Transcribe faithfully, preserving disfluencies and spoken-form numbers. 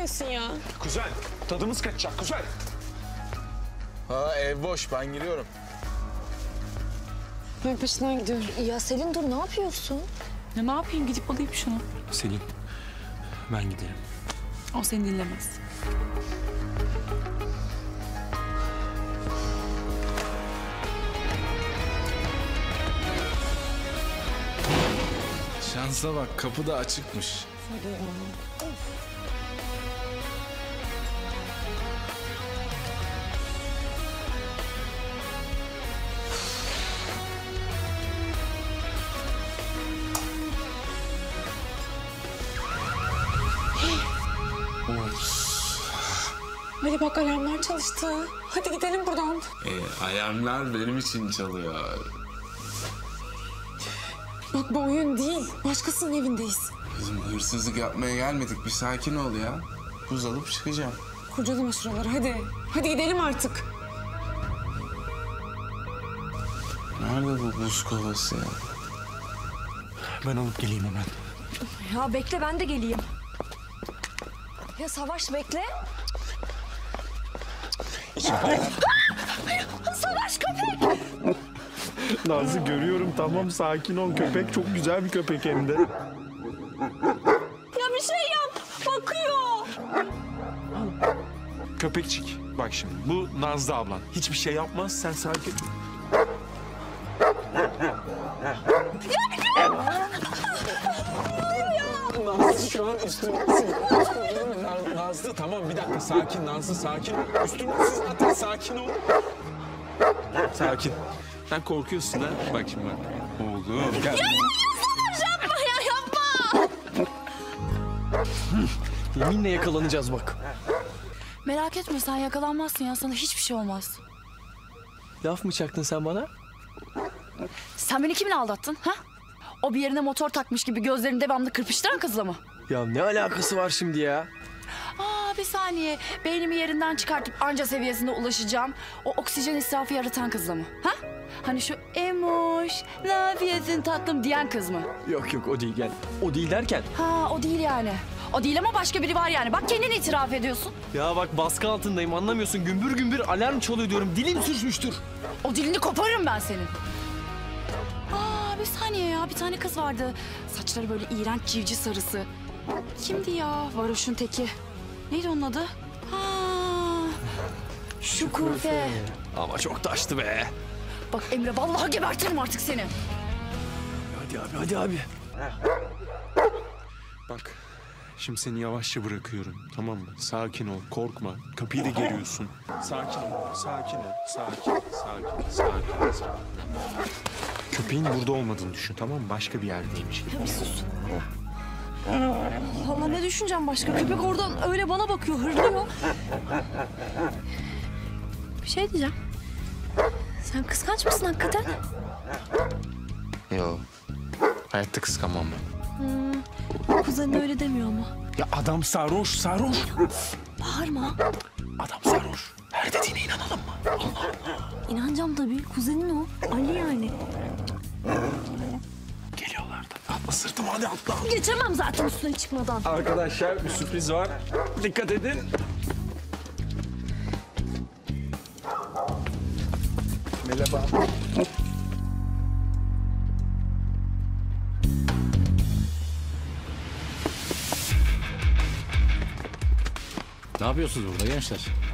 yapıyorsun ya? Kuzen, tadımız kaçacak kuzen. Ha ev boş, ben giriyorum. Ben peşinden gidiyorum. Ya Selin dur, ne yapıyorsun? Ya ne yapayım, gidip alayım şunu. Selin, ben giderim. O seni dinlemez. Şansa bak, kapı da açıkmış. Hadi ya. Ali bak, alarmlar çalıştı. Hadi gidelim buradan. E, alarmlar benim için çalıyor. Bak bu oyun değil. Başkasının evindeyiz. Kızım hırsızlık yapmaya gelmedik, bir sakin ol ya. Buz alıp çıkacağım. Kurcalama şuraları hadi. Hadi gidelim artık. Nerede bu buz kovası ya? Ben alıp geleyim hemen. Ya bekle, ben de geleyim. Ya Savaş bekle. Savaş köpek! Nazlı görüyorum, tamam sakin ol, köpek çok güzel bir köpek hem de. Ya bir şey yap, bakıyor. Köpekçik, bak şimdi bu Nazlı ablan. Hiçbir şey yapmaz, sen sakin. Nazlı şu an üstümdesin. Nazlı tamam, bir dakika sakin Nazlı, sakin ol. Üstümdesin zaten, sakin ol. Sakin. Sen korkuyorsun ha. Bak şimdi bak. Oğlum gel. Ya yapma ya, yapma. Yeminle yakalanacağız bak. Merak etme, sen yakalanmazsın ya. Sana hiçbir şey olmaz. Laf mı çaktın sen bana? Sen beni kiminle aldattın ha? O bir yerine motor takmış gibi gözlerini devamlı kırpıştıran kızla mı? Ya ne alakası var şimdi ya? Aa bir saniye. Beynimi yerinden çıkartıp anca seviyesine ulaşacağım. O oksijen israfı yaratan kızla mı? Ha? Hani şu emoş, ne yapıyorsun tatlım diyen kız mı? Yok yok, o değil gel. O değil derken? Ha o değil yani. O değil ama başka biri var yani. Bak kendin itiraf ediyorsun. Ya bak baskı altındayım, anlamıyorsun. Gümbür gümbür alarm çalıyor diyorum. Dilim sürçmüştür. O dilini koparırım ben senin. Aa bir saniye ya, bir tane kız vardı. Saçları böyle iğrenç civciv sarısı. Kimdi ya? Varoş'un teki. Neydi onun adı? Ha, Şükufe. Ama çok taştı be. Bak Emre, vallahi gebertirim artık seni. Hadi abi, hadi abi. Bak, şimdi seni yavaşça bırakıyorum, tamam mı? Sakin ol, korkma. Kapıyı da geriyorsun. Sakin ol, sakin ol, sakin, sakin, sakin, sakin. Köpeğin burada olmadığını düşün, tamam mı? Başka bir yerdeymiş. Ya bir sus. Allah, ne düşüneceğim başka? Köpek oradan öyle bana bakıyor, hırlıyor. Bir şey diyeceğim. Sen kıskanç mısın hakikaten? Yo, hayatta kıskanmam ben. Kuzenin öyle demiyor ama. Ya adam sarhoş, sarhoş. Bağırma. Adam sarhoş. Her dediğine inanalım mı? İnanacağım tabii. Kuzenin o. Ali yani. Geliyorlar da. Atla sırtıma, hadi atla. Geçemem zaten üstüne çıkmadan. Arkadaşlar bir sürpriz var. Dikkat edin. Merhaba. Ne yapıyorsunuz burada gençler?